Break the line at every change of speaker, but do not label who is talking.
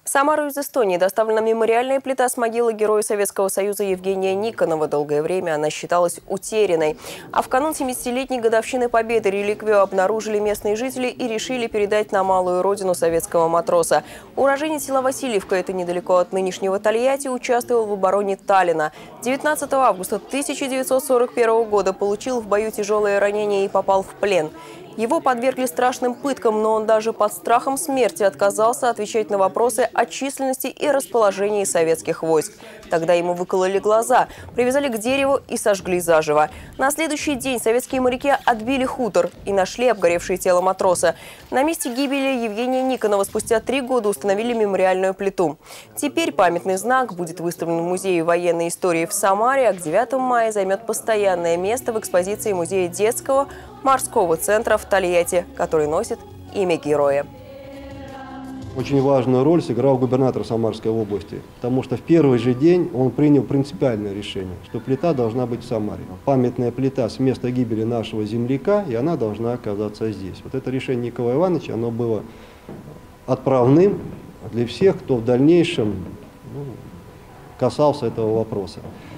В Самару из Эстонии доставлена мемориальная плита с могилы героя Советского Союза Евгения Никонова. Долгое время она считалась утерянной. А в канун 70-летней годовщины Победы реликвию обнаружили местные жители и решили передать на малую родину советского матроса. Уроженец села Васильевка, это недалеко от нынешнего Тольятти, участвовал в обороне Таллина. 19 августа 1941 года получил в бою тяжелое ранение и попал в плен. Его подвергли страшным пыткам, но он даже под страхом смерти отказался отвечать на вопросы о численности и расположении советских войск. Тогда ему выкололи глаза, привязали к дереву и сожгли заживо. На следующий день советские моряки отбили хутор и нашли обгоревшее тело матроса. На месте гибели Евгения Никонова спустя 3 года установили мемориальную плиту. Теперь памятный знак будет выставлен в Музее военной истории в Самаре, а к 9 мая займет постоянное место в экспозиции Музея детского морского центра в Тольятти, который носит имя героя.
Очень важную роль сыграл губернатор Самарской области, потому что в первый же день он принял принципиальное решение, что плита должна быть в Самаре. Памятная плита с места гибели нашего земляка, и она должна оказаться здесь. Вот это решение Николая Ивановича, оно было отправным для всех, кто в дальнейшем касался этого вопроса.